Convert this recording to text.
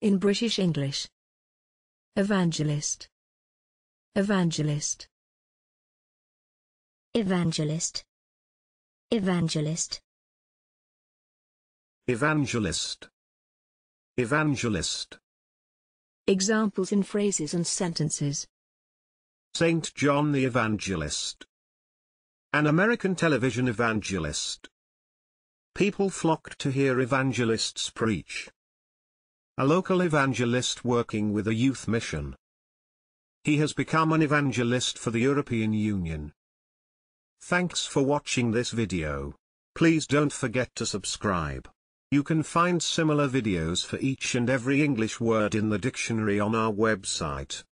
In British English. Evangelist. Evangelist. Evangelist. Evangelist. Evangelist. Evangelist. Examples in phrases and sentences. Saint John the Evangelist. An American television evangelist. People flocked to hear evangelists preach. A local evangelist working with a youth mission. He has become an evangelist for the European Union. Thanks for watching this video. Please don't forget to subscribe. You can find similar videos for each and every English word in the dictionary on our website.